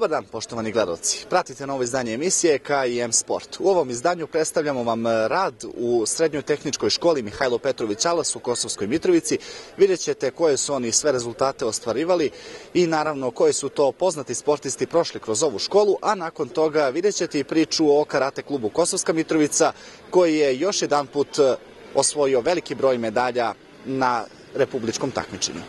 Dobar dan, poštovani gledalci. Pratite novo izdanje emisije K&M Sport. U ovom izdanju predstavljamo vam rad u Srednjoj tehničkoj školi Mihajlo Petrović Alas u Kosovskoj Mitrovici. Vidjet ćete koje su oni sve rezultate ostvarivali i naravno koji su to poznati sportisti prošli kroz ovu školu, a nakon toga vidjet ćete i priču o karate klubu Kosovska Mitrovica koji je još jedan put osvojio veliki broj medalja na republičkom takmičenju.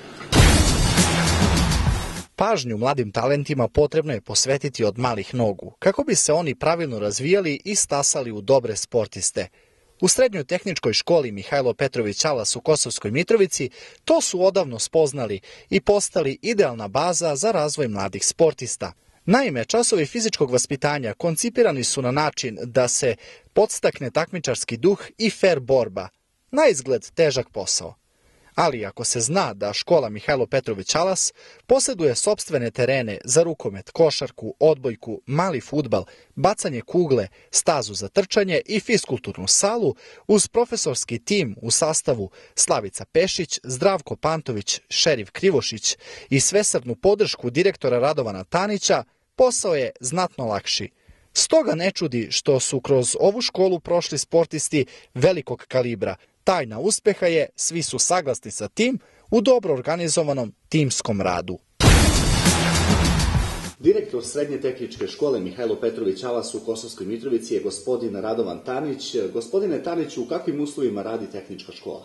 Pažnju mladim talentima potrebno je posvetiti od malih nogu, kako bi se oni pravilno razvijali i stasali u dobre sportiste. U Srednjoj tehničkoj školi Mihajlo Petrović Alas u Kosovskoj Mitrovici to su odavno spoznali i postali idealna baza za razvoj mladih sportista. Naime, časovi fizičkog vaspitanja koncipirani su na način da se podstakne takmičarski duh i fer borba, na izgled težak posao. Ali ako se zna da škola Mihajlo Petrović Alas posjeduje sopstvene terene za rukomet, košarku, odbojku, mali fudbal, bacanje kugle, stazu za trčanje i fiskulturnu salu, uz profesorski tim u sastavu Slavica Pešić, Zdravko Pantović, Šerif Krivošić i svesrdnu podršku direktora Radovana Tanića, posao je znatno lakši. Stoga ne čudi što su kroz ovu školu prošli sportisti velikog kalibra. Tajna uspeha je, svi su saglasni sa tim, u dobro organizovanom timskom radu. Direktor Srednje tehničke škole Mihajlo Petrović Alas u Kosovskoj Mitrovici je gospodin Radovan Tanić. Gospodine Taniću, u kakvim uslovima radi tehnička škola?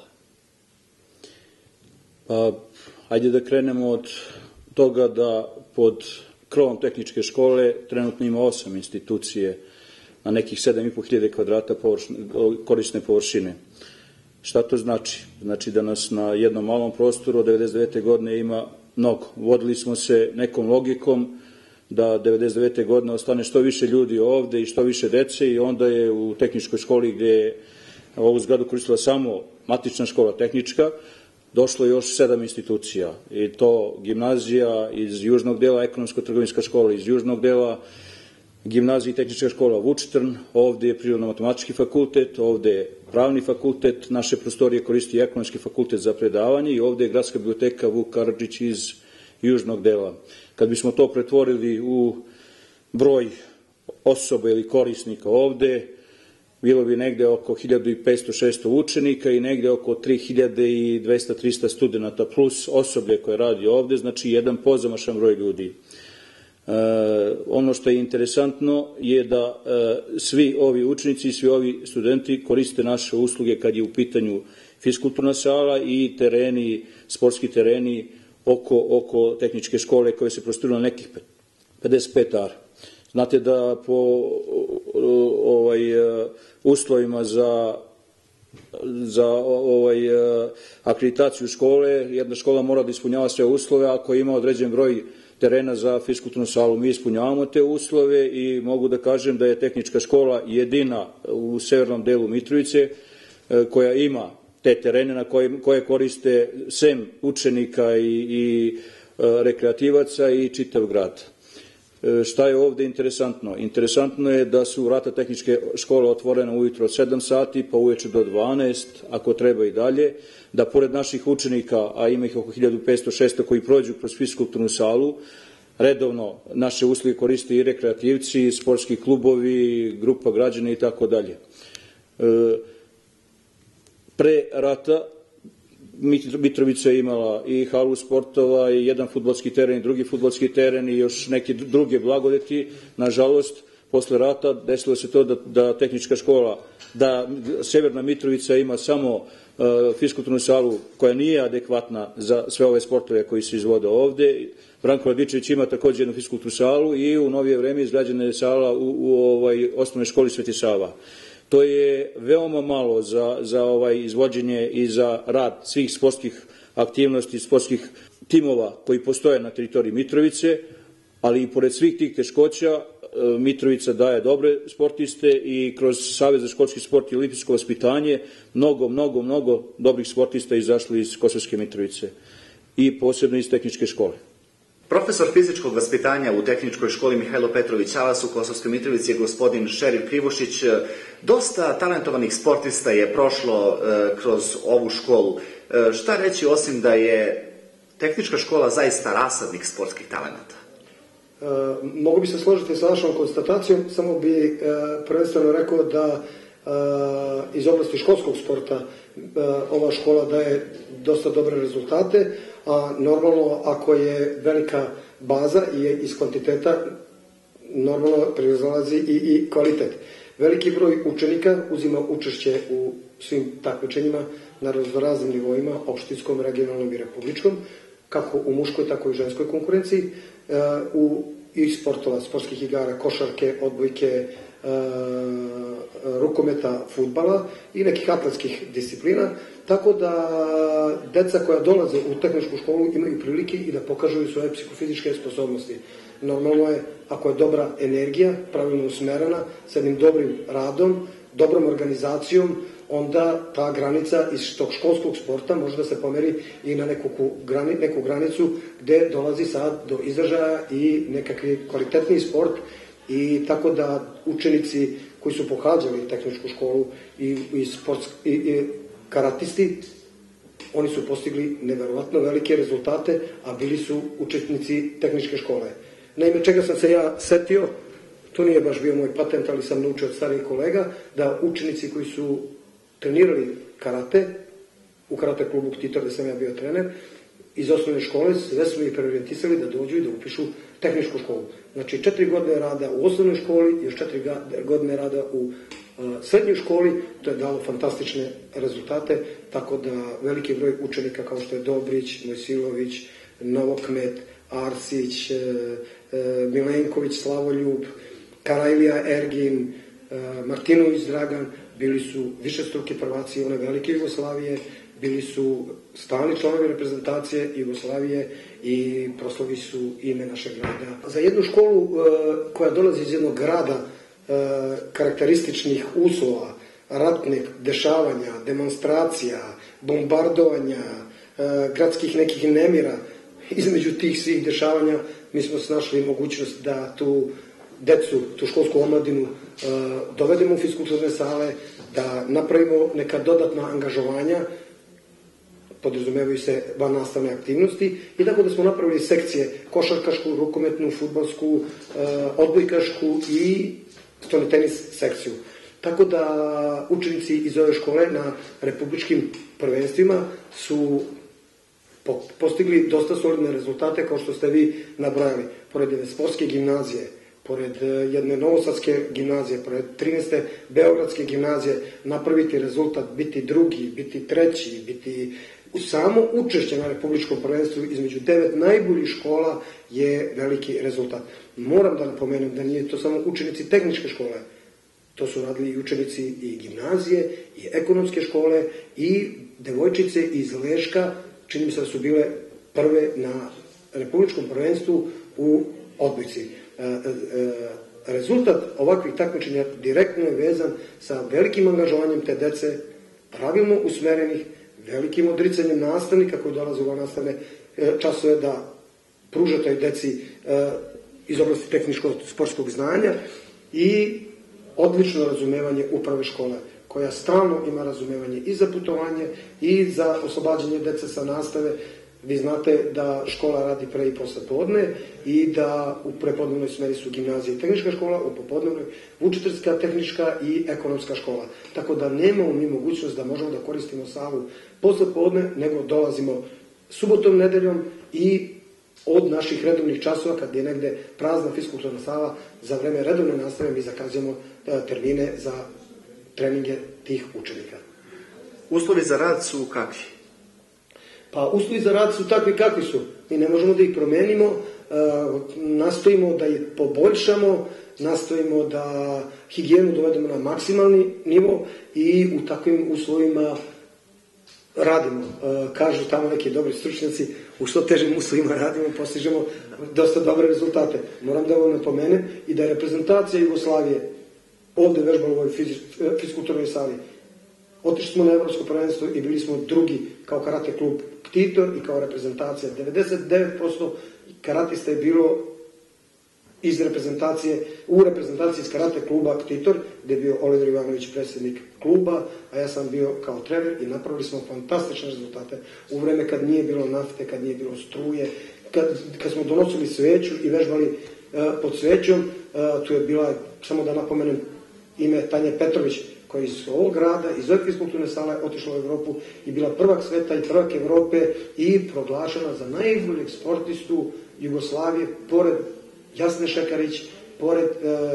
Ajde da krenemo od toga da pod krovom tehničke škole trenutno ima 8 institucije na nekih 7.500 kvadrata korisne površine. Šta to znači? Znači da nas na jednom malom prostoru od 1999. godine ima mnogo. Vodili smo se nekom logikom da 1999. godine ostane što više ljudi ovde i što više dece i onda je u tehničkoj školi gdje je ovu zgradu koristila samo matična škola tehnička, došlo još 7 institucija i to gimnazija iz južnog dela, ekonomsko-trgovinska škola iz južnog dela, gimnazija i tehnička škola Vučitrn, ovdje je Prirodno-matematički fakultet, ovdje je Pravni fakultet, naše prostorije koristi Ekonomski fakultet za predavanje i ovdje je Gradska biblioteka Vuk Karadžić iz južnog dela. Kad bismo to pretvorili u broj osoba ili korisnika ovdje, bilo bi negde oko 1500-600 učenika i negde oko 3200-300 studenta plus osoblje koje radi ovdje, znači jedan pozamašan broj ljudi. Ono što je interesantno je da svi ovi učenici i svi ovi studenti koriste naše usluge kad je u pitanju fiskulturna sala i tereni, sportski tereni oko tehničke škole koje se prostiru na nekih 55 ara. Znate da po uslovima za akreditaciju škole, jedna škola mora da ispunjava sve uslove, ako ima određen broj terena za fiskulturnu salu. Mi ispunjavamo te uslove i mogu da kažem da je tehnička škola jedina u severnom delu Mitrovice koja ima te terene na koje koriste sem učenika i rekreativaca i čitav grad. Šta je ovdje interesantno? Interesantno je da su vrata tehničke škole otvorena ujutro od 7 sati pa uveče do 12, ako treba i dalje, da pored naših učenika, a ima ih oko 1500-600 koji prođu kroz fiskulturnu salu, redovno naše usluge koriste i rekreativci, sportski klubovi, grupa građana i tako dalje. Pre rata Mitrovica je imala i halu sportova i jedan fudbalski teren i drugi fudbalski teren i još neke druge blagodeti. Nažalost, posle rata desilo se to da tehnička škola, da Severna Mitrovica ima samo fiskulturnu salu koja nije adekvatna za sve ove sportove koji se izvode ovde. Branko Radičević ima također jednu fiskulturnu salu i u novije vreme izgrađena je sala u osnovnoj školi Sveti Sava. To je veoma malo za izvođenje i za rad svih sportskih aktivnosti, sportskih timova koji postoje na teritoriji Mitrovice, ali i pored svih tih teškoća Mitrovica daje dobre sportiste i kroz Savez za školski sport i olimpijsko vaspitanje mnogo dobrih sportista izašli iz Kosovske Mitrovice i posebno iz tehničke škole. Profesor fizičkog vaspitanja u tehničkoj školi Mihajlo Petrović Alas u Kosovskoj Mitrovici je gospodin Šerif Krivošić. Dosta talentovanih sportista je prošlo kroz ovu školu. Šta reći osim da je tehnička škola zaista rasadnik sportskih talenata? Mogu bi se složiti sa vašom konstatacijom, samo bi prvenstveno rekao da iz oblasti školskog sporta ova škola daje dosta dobre rezultate, a normalno ako je velika baza i iz kvantiteta, normalno proizlazi i kvalitet. Veliki broj učenika uzima učešće u svim takmičenjima na raznim nivoima, opštinskom, regionalnom i republičkom, kako u muškoj, tako i u ženskoj konkurenciji, i sportova, sportskih igara, košarke, odbojke, rukometa, fudbala i nekih atletskih disciplina, tako da deca koja dolaze u tehničku školu imaju prilike i da pokažu svoje psihofizičke sposobnosti. Normalno je, ako je dobra energija, pravilno usmerena, sa jednim dobrim radom, dobrom organizacijom, onda ta granica iz tog školskog sporta može da se pomeri i na neku granicu gde dolazi sad do izražaja i nekakvi kvalitetniji sport, i tako da učenici koji su pohađali tehničku školu i karatisti, oni su postigli neverovatno velike rezultate, a bili su učesnici tehničke škole. Naime, čega sam se ja setio, to nije baš bio moj patent, ali sam naučio od starijih kolega, da učenici koji su trenirali karate, u karate klubu Ktitor, gde sam ja bio trener, iz osnovne škole sve smo ih preorijentisali da dođu i da upišu tehničku školu. Znači 4 godine rada u osnovnoj školi, još 4 godine rada u srednjoj školi, to je dalo fantastične rezultate, tako da veliki broj učenika kao što je Dobrić, Mojsilović, Novokmet, Arsić, Milenković, Slavoljub, Karajlija, Ergin, Martinović, Dragan, bili su višestruki prvaci one velike Jugoslavije, bili su stalni članovi reprezentacije Jugoslavije i proslavili su ime našeg grada. Za jednu školu koja dolazi iz jednog grada karakterističnih uslova, ratnih dešavanja, demonstracija, bombardovanja, gradskih nekih nemira, između tih svih dešavanja mi smo snašli mogućnost da tu decu, tu školsku omladinu dovedemo u fiskulturne sale, da napravimo neka dodatna angažovanja, podrazumevaju se van nastavne aktivnosti, i tako da smo napravili sekcije košarkašku, rukometnu, fudbalsku, odbojkašku i stoni tenis sekciju. Tako da učenici iz ove škole na republičkim prvenstvima su postigli dosta solidne rezultate, kao što ste vi nabrajali. Pored jedne sportske gimnazije, pored jedne novosadske gimnazije, pored 13. beogradske gimnazije, napraviti rezultat, biti drugi, biti treći, biti samo učešće na republičkom prvenstvu između 9 najboljih škola je veliki rezultat. Moram da napomenem da nije to samo učenici tehničke škole, to su radili i učenici i gimnazije, i ekonomske škole, i devojčice iz Leška, čini mi se da su bile prve na republičkom prvenstvu u odbojci. Rezultat ovakvih takmičenja direktno je vezan sa velikim angažovanjem te dece, pravilno usmerenih, velikim odricanjem nastavnika koji dolaze u nastavne časove da pruža toj deci iz oblasti tehničkog sportskog znanja, i odlično razumevanje uprave škole, koja stalno ima razumevanje i za putovanje i za oslobađanje dece sa nastave. Vi znate da škola radi pre i posle podne i da u prepodnevnoj smeri su gimnazija i tehnička škola, u popodnevnoj učiteljska, tehnička i ekonomska škola. Tako da nemamo mi mogućnost da možemo da koristimo salu posle podne, nego dolazimo subotom, nedeljom i od naših redovnih časova, kad je negde prazna fiskulturna sala, za vreme redovne nastave mi zakazujemo termine za treninge tih učenika. Uslovi za rad su kakvi? Pa uslovi za rad su takvi kakvi su. Mi ne možemo da ih promenimo, nastojimo da ih poboljšamo, nastojimo da higijenu dovedemo na maksimalni nivo i u takvim uslovima radimo. Kažu tamo neki dobri stručnjaci, u što težim uslovima radimo, postižemo dosta dobre rezultate. Moram da ovo napomenem i da je reprezentacija Jugoslavije ovde vežbala u ovoj fiskulturnoj sali. Otišli smo na evropsko prvenstvo i bili smo drugi kao karate klub Ktitor i kao reprezentacija. 99% karatista je bilo iz reprezentacije, u reprezentaciji iz karate kluba Ktitor, gde je bio Oliver Ivanović, predsjednik kluba, a ja sam bio kao trener, i napravili smo fantastične rezultate u vreme kad nije bilo nafte, kad nije bilo struje, kad smo donosili sveću i vežbali pod Svećom. Tu je bila, samo da napomenem, ime Tanje Petrović, koja iz ovog grada, iz ove fiskulturne sale, otišla u Evropu i bila prvak sveta i prvak Evrope i proglašena za najboljeg sportistu Jugoslavije, pored Jasne Šekarić, pored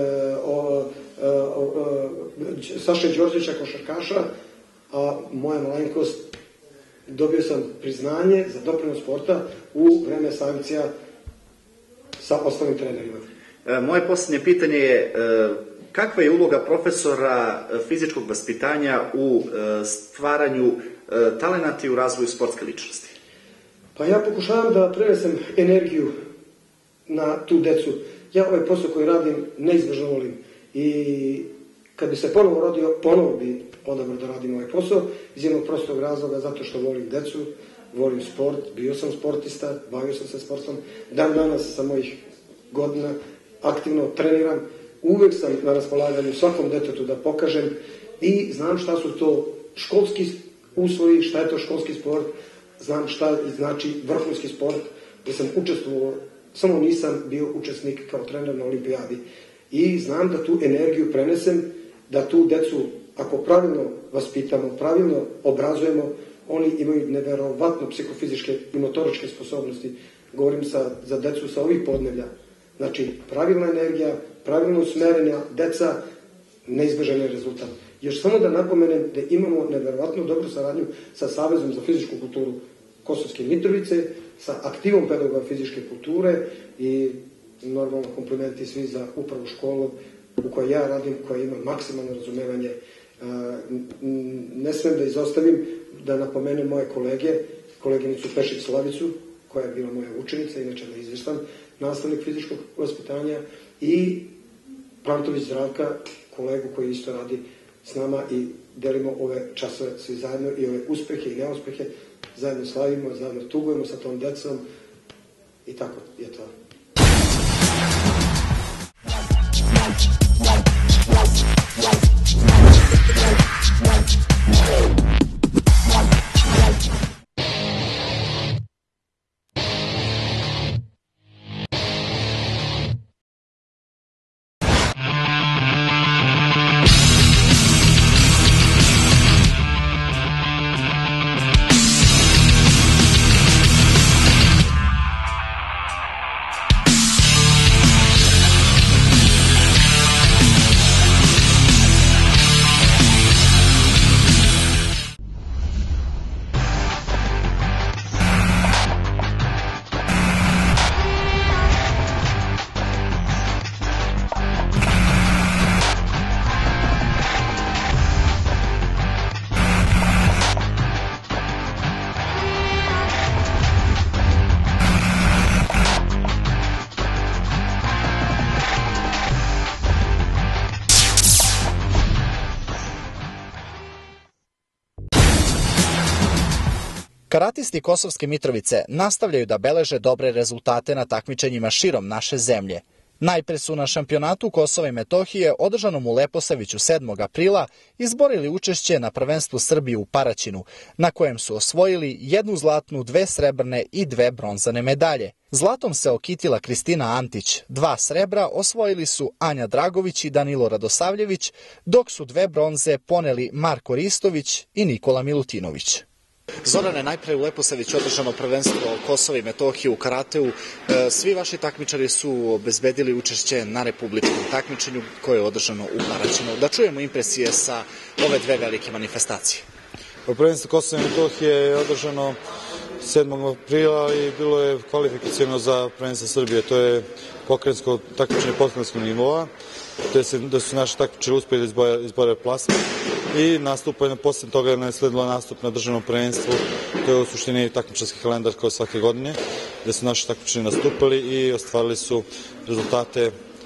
Saše Đorđevića, košarkaša, a moja malenkost, dobio sam priznanje za doprinos sporta u vreme sankcija sa ostalim trenerima. Moje posljednje pitanje je kakva je uloga profesora fizičkog vaspitanja u stvaranju talenata i u razvoju sportske ličnosti? Pa ja pokušavam da prenesem energiju na tu decu. Ja ovaj posao koji radim neizbežno volim i kad bi se ponovo rodio, ponovo bi odabrao da radim ovaj posao iz jednog prostog razloga, zato što volim decu, volim sport, bio sam sportista, bavio sam se sportom, dan danas sa mojih godina aktivno treniram, uvek sam na raspolaganju svakom detetu da pokažem i znam šta su to školski uslovi, šta je to školski sport, znam šta znači vrhunski sport, gdje sam učestvovao, samo nisam bio učesnik kao trener na olimpijadi. I znam da tu energiju prenesem, da tu decu, ako pravilno vaspitamo, pravilno obrazujemo, oni imaju neverovatno psihofizičke i motoričke sposobnosti. Govorim za decu sa ovih podneblja. Znači, pravilna energija, pravilno usmerenja, deca, neizbežan je rezultat. Još samo da napomenem da imamo neverovatno dobru saradnju sa Savezom za fizičku kulturu Kosovske Mitrovice, sa aktivom pedagoga fizičke kulture i normalno komplimenti svi za upravu školu u kojoj ja radim, koja ima maksimalno razumevanje. Ne smem da izostavim da napomenem moje kolege, koleginicu Pešić Slavicu, koja je bila moja učenica, inače da izveštam, nastavnik fizičkog vaspitanja, i Plantović Zdravka, kolegu koji isto radi s nama i delimo ove časove svi zajedno i ove uspehe i neuspehe zajedno slavimo, zajedno tugujemo sa tom decom i tako je to. Karatisti Kosovske Mitrovice nastavljaju da beleže dobre rezultate na takmičenjima širom naše zemlje. Najpre su na šampionatu Kosova i Metohije, održanom u Leposaviću 7. aprila, izborili učešće na prvenstvu Srbije u Paraćinu, na kojem su osvojili 1 zlatnu, 2 srebrne i 2 bronzane medalje. Zlatom se okitila Kristina Antić, 2 srebra osvojili su Anja Dragović i Danilo Radosavljević, dok su 2 bronze poneli Marko Ristović i Nikola Milutinović. Zorane, najpre u Leposaviću održano prvenstvo Kosova i Metohije u karateu. Svi vaši takmičari su obezbedili učešće na republičkom takmičenju koje je održano u Paraćinu. Da čujemo impresije sa ove 2 velike manifestacije. Prvenstvo Kosova i Metohije je održano 7. aprila i bilo je kvalifikaciono za prvenstvo Srbije. To je pokrenjsko takmičenje pokrenjskog nivoa, da su naši takmičari uspjeli izbore plasman i nastupaju, posle toga je nasledilo nastup na državnom prvenstvu. To je u suštini takmičarski kalendar kao svake godine, gde su naši takmičari nastupali i ostvarili su rezultate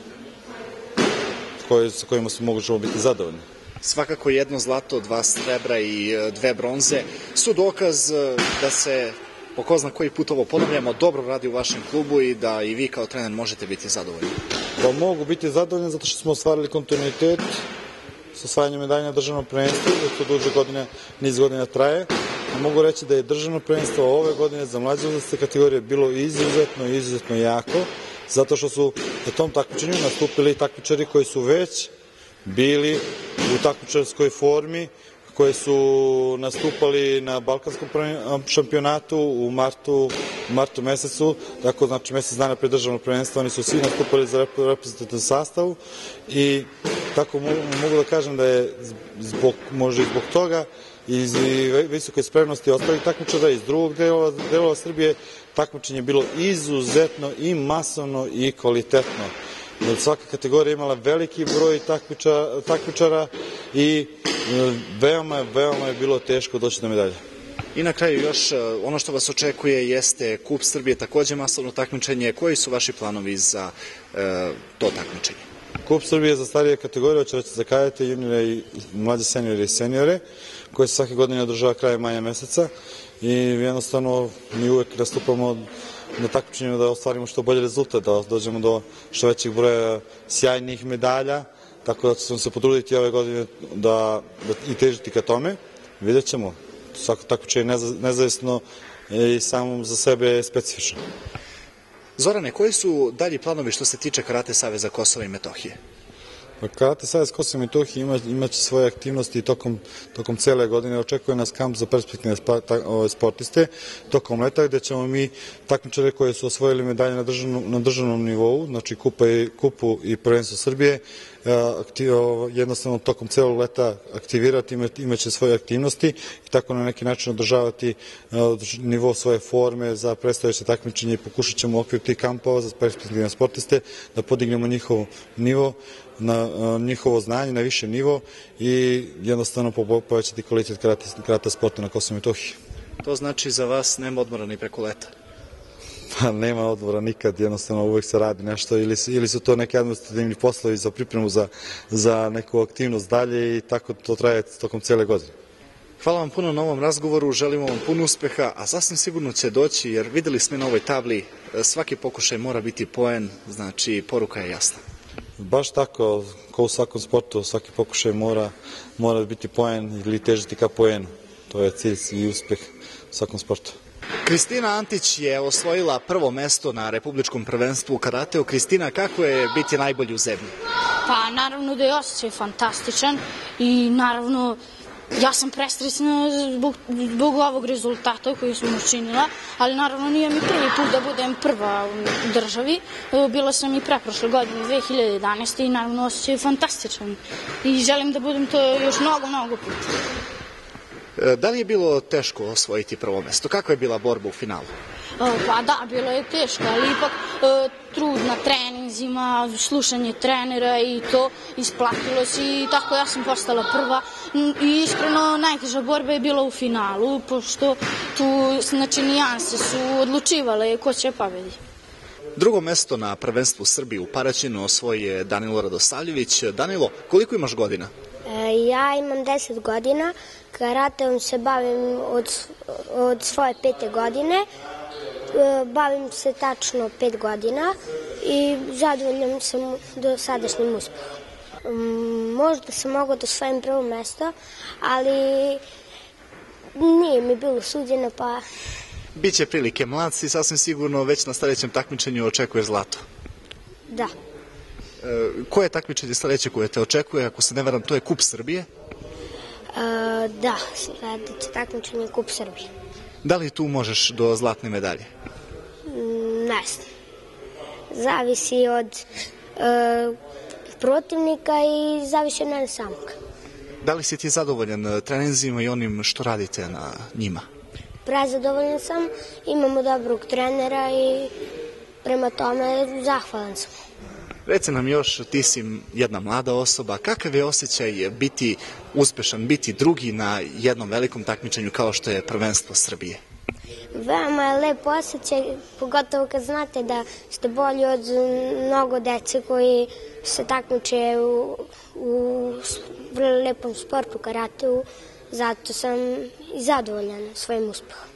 sa kojima možemo biti zadovoljni. Svakako 1 zlato, 2 srebra i 2 bronze su dokaz da se po ko zna koji put ovo ponavljamo, dobro radi u vašem klubu i da i vi kao trener možete biti zadovoljni. Pa mogu biti zadovoljni zato što smo ostvarili kontinuitet sa osvajanjem medalja na državnom prvenstvu, da to duže godine, niz godina traje. A mogu reći da je državno prvenstvo ove godine za mlađe uzraste kategorije bilo izuzetno jako zato što su na tom takmičenju nastupili takmičari koji su već bili u takmičarskoj formi, koji su nastupali na Balkanskom šampionatu u martu mesecu, tako znači mesec dana pre državnog prvenstva, oni su svi nastupali za reprezentativnu sastavu i tako mogu da kažem da je možda i zbog toga iz visoke spremnosti ostalih takmičara iz drugog delova Srbije takmičenje je bilo izuzetno i masovno i kvalitetno. Svaka kategorija imala veliki broj takmičara i veoma je bilo teško doći do medalje. I na kraju još ono što vas očekuje jeste Kup Srbije, takođe masovno takmičenje. Koji su vaši planovi za to takmičenje? Kup Srbije za starije kategorije, hoće za kadete, juniore i mlađe seniore i seniore, koje se svake godine održava krajem maja meseca i jednostavno mi uvek nastupamo na takmičenju da ostvarimo što bolji rezultat, da dođemo do što većeg broja sjajnih medalja, tako da ćemo se potruditi ove godine da i težiti ka tome. Vidjet ćemo, svako takmičenje nezavisno i samo za sebe je specifično. Zorane, koji su dalji planovi što se tiče Karate saveza Kosova i Metohije? Karate savez Kosova i Metohije imaće svoje aktivnosti tokom cele godine. Očekuje nas kamp za perspektivne sportiste tokom leta, gde ćemo mi takmičare koje su osvojili medalje na državnom nivou, znači kupu i prvenstvo Srbije, jednostavno tokom celog leta aktivirati, imaće svoje aktivnosti i tako na neki način održavati nivo svoje forme za predstojeće takmičenje i pokušat ćemo u okviru tih kampova za perspektivne sportiste da podignemo njihov nivo, na njihovo znanje na više nivo i jednostavno povećati kvalitet karate sporta na Kosovu i Metohiji. To znači za vas nema odmora ni preko leta? Pa nema odmora nikad, jednostavno uvek se radi nešto ili su to neki administrativni poslovi za pripremu za neku aktivnost dalje i tako to traje tokom cele godine. Hvala vam puno na ovom razgovoru, želimo vam puno uspeha, a sasvim sigurno će doći jer videli smo na ovoj tabli svaki pokušaj mora biti poen, znači poruka je jasna. Baš tako, kao u svakom sportu, svaki pokušaj mora biti poen ili težiti ka poenu. To je cilj i uspeh u svakom sportu. Kristina Antić je osvojila prvo mesto na republičkom prvenstvu u karateu. Kristina, kako je biti najbolji u zemlji? Pa naravno da je osjećaj fantastičan i naravno ja sam prestresna zbog ovog rezultata koji sam učinila, ali naravno nije mi prvi put da budem prva u državi. Bila sam i preprošle godine, 2011. i naravno osjećaj je fantastičan i želim da budem to još mnogo puta. Da li je bilo teško osvojiti prvo mesto? Kakva je bila borba u finalu? Pa da, bilo je teško, ali ipak trud na treninzima, slušanje trenera i to isplatilo se i tako ja sam postala prva i iskreno najteža borba je bila u finalu, pošto tu znači nijanse su odlučivale ko će pobediti. Drugo mesto na prvenstvu Srbije u Paraćinu osvojio je Danilo Radosavljević. Danilo, koliko imaš godina? Ja imam 10 godina, karateom se bavim od svoje 5. godine, bavim se tačno 5 godina i zadovoljan sam do sadašnjim uspehom. Možda sam mogla da osvojim prvo mesto, ali nije mi bilo suđeno, pa... Biće prilike, mlad si, sasvim sigurno već na sledećem takmičenju očekuješ zlato. Da. Koje takmičenje sledeće koje te očekuje, ako se ne varam, to je Kup Srbije? Da, sledeće takmičenje je Kup Srbije. Da li tu možeš do zlatne medalje? Ne znam. Zavisi od protivnika i zavisi od mene samog. Da li si ti zadovoljan treninzima i onim što radite na njima? Prezadovoljan sam, imamo dobrog trenera i prema tome zahvalan sam. Reci nam još, ti si jedna mlada osoba, kakav je osjećaj biti uspešan, biti drugi na jednom velikom takmičenju kao što je prvenstvo Srbije? Veoma je lep osjećaj, pogotovo kad znate da ste bolji od mnogo dece koji se takmiče u vrlo lepom sportu, karateu, zato sam i zadovoljan svojim uspehom.